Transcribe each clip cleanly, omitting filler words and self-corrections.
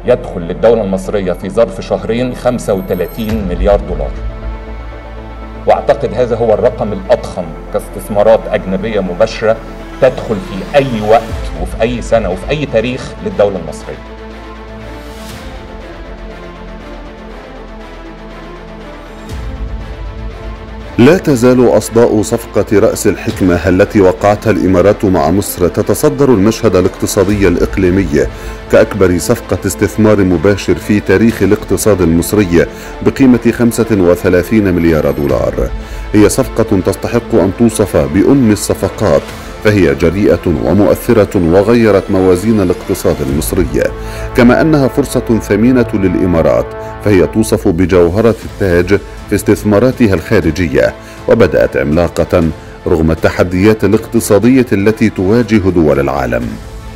يدخل للدولة المصرية في ظرف شهرين 35 مليار دولار. واعتقد هذا هو الرقم الأضخم كاستثمارات أجنبية مباشرة تدخل في أي وقت وفي أي سنة وفي أي تاريخ للدولة المصرية. لا تزال أصداء صفقة رأس الحكمة التي وقعتها الإمارات مع مصر تتصدر المشهد الاقتصادي الإقليمي كأكبر صفقة استثمار مباشر في تاريخ الاقتصاد المصري بقيمة 35 مليار دولار. هي صفقة تستحق أن توصف بأم الصفقات، فهي جريئة ومؤثرة وغيرت موازين الاقتصاد المصري، كما أنها فرصة ثمينة للإمارات، فهي توصف بجوهرة التاج في استثماراتها الخارجية، وبدأت عملاقة رغم التحديات الاقتصادية التي تواجه دول العالم.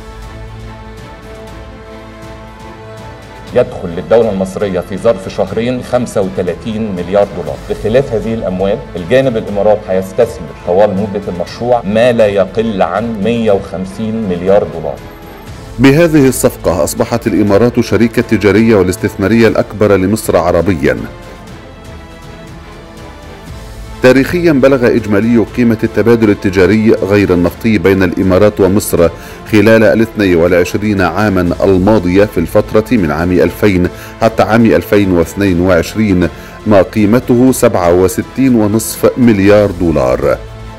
يدخل للدولة المصرية في ظرف شهرين 35 مليار دولار. بخلاف هذه الأموال، الجانب الإمارات هيستثمر طوال مدة المشروع ما لا يقل عن 150 مليار دولار. بهذه الصفقة أصبحت الإمارات شريكة التجارية والاستثمارية الأكبر لمصر عربيا. تاريخيا بلغ إجمالي قيمة التبادل التجاري غير النفطي بين الإمارات ومصر خلال 22 عاما الماضية في الفترة من عام 2000 حتى عام 2022 ما قيمته 67.5 مليار دولار.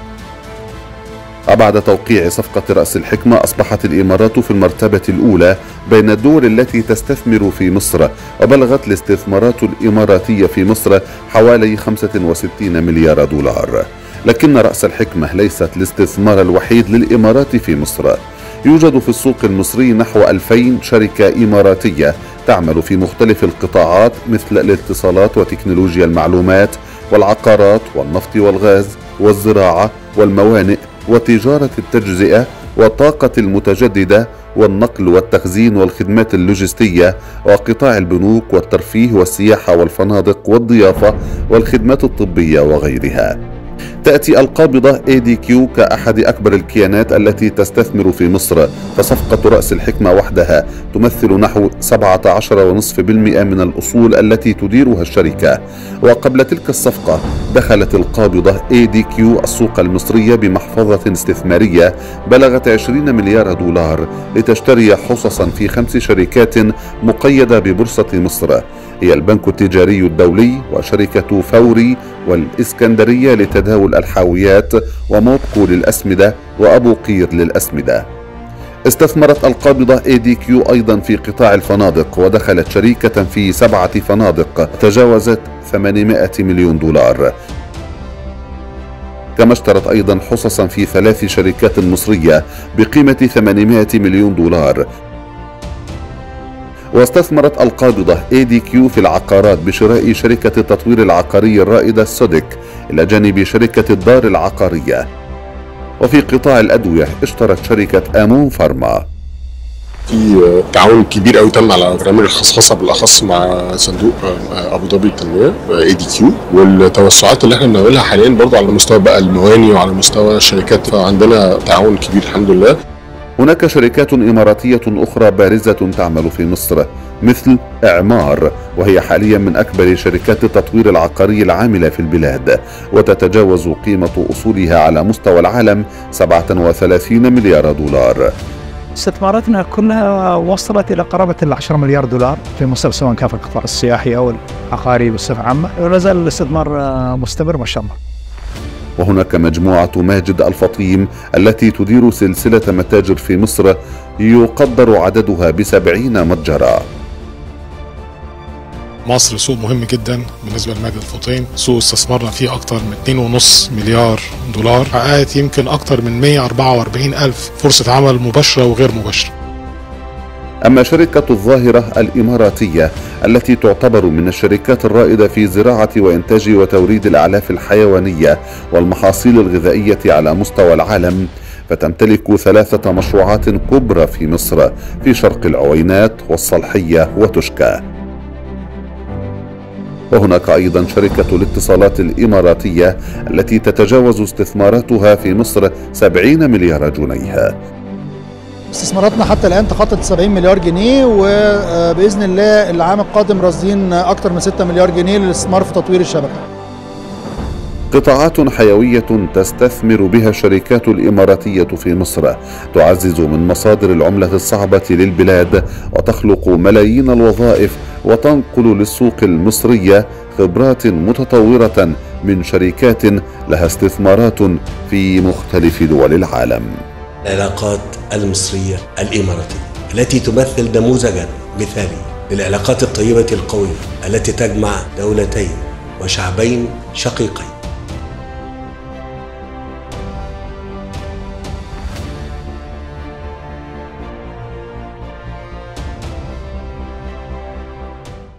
وبعد توقيع صفقة رأس الحكمة أصبحت الإمارات في المرتبة الأولى بين الدول التي تستثمر في مصر، وبلغت الاستثمارات الإماراتية في مصر حوالي 65 مليار دولار. لكن رأس الحكمة ليست الاستثمار الوحيد للإمارات في مصر. يوجد في السوق المصري نحو 2000 شركة إماراتية تعمل في مختلف القطاعات مثل الاتصالات وتكنولوجيا المعلومات والعقارات والنفط والغاز والزراعة والموانئ وتجارة التجزئة والطاقة المتجددة والنقل والتخزين والخدمات اللوجستية وقطاع البنوك والترفيه والسياحة والفنادق والضيافة والخدمات الطبية وغيرها. تأتي القابضة ADQ كأحد أكبر الكيانات التي تستثمر في مصر، فصفقة رأس الحكمة وحدها تمثل نحو 17.5% من الأصول التي تديرها الشركة. وقبل تلك الصفقة دخلت القابضة ADQ السوق المصرية بمحفظة استثمارية بلغت 20 مليار دولار لتشتري حصصا في 5 شركات مقيدة ببورصة مصر، هي البنك التجاري الدولي وشركة فوري والإسكندرية لتداول الحاويات وموبكو للأسمدة وأبو قير للأسمدة. استثمرت القابضة ADQ أيضا في قطاع الفنادق، ودخلت شريكة في 7 فنادق تجاوزت 800 مليون دولار، كما اشترت أيضا حصصا في 3 شركات مصرية بقيمة 800 مليون دولار. واستثمرت القابضة ADQ في العقارات بشراء شركة التطوير العقاري الرائدة سودك إلى جانب شركة الدار العقارية. وفي قطاع الأدوية اشترت شركة آمون فارما. في تعاون كبير قوي تم على برامج الخصخصه بالاخص مع صندوق ابو ظبي للتنميه ADQ، والتوسعات اللي احنا بنعملها حاليا برضه على مستوى بقى المواني وعلى مستوى الشركات، فعندنا تعاون كبير الحمد لله. هناك شركات إماراتية أخرى بارزة تعمل في مصر مثل إعمار، وهي حاليا من أكبر شركات التطوير العقاري العاملة في البلاد، وتتجاوز قيمة أصولها على مستوى العالم 37 مليار دولار. استثماراتنا كلها وصلت إلى قرابة 10 مليار دولار في مصر، سواء كان في القطاع السياحي أو العقاري بصفة عامة، ولا زال الاستثمار مستمر ما شاء الله. وهناك مجموعة ماجد الفطيم التي تدير سلسلة متاجر في مصر يقدر عددها ب70 متجرا. مصر سوق مهم جدا بالنسبة لماجد الفطيم، سوق استثمرنا فيه أكتر من 2.5 مليار دولار، حققت يمكن أكتر من 144 ألف فرصة عمل مباشرة وغير مباشرة. أما شركة الظاهرة الإماراتية التي تعتبر من الشركات الرائدة في زراعة وإنتاج وتوريد الأعلاف الحيوانية والمحاصيل الغذائية على مستوى العالم، فتمتلك 3 مشروعات كبرى في مصر في شرق العوينات والصلحية وتشكى. وهناك أيضا شركة الاتصالات الإماراتية التي تتجاوز استثماراتها في مصر 70 مليار جنيه. استثماراتنا حتى الآن تخطت 70 مليار جنيه، وبإذن الله العام القادم راصدين أكثر من 6 مليار جنيه للاستثمار في تطوير الشبكة. قطاعات حيوية تستثمر بها الشركات الإماراتية في مصر تعزز من مصادر العملة الصعبة للبلاد وتخلق ملايين الوظائف وتنقل للسوق المصرية خبرات متطورة من شركات لها استثمارات في مختلف دول العالم. العلاقات المصرية الإماراتية التي تمثل نموذجا مثالي للعلاقات الطيبة القوية التي تجمع دولتين وشعبين شقيقين.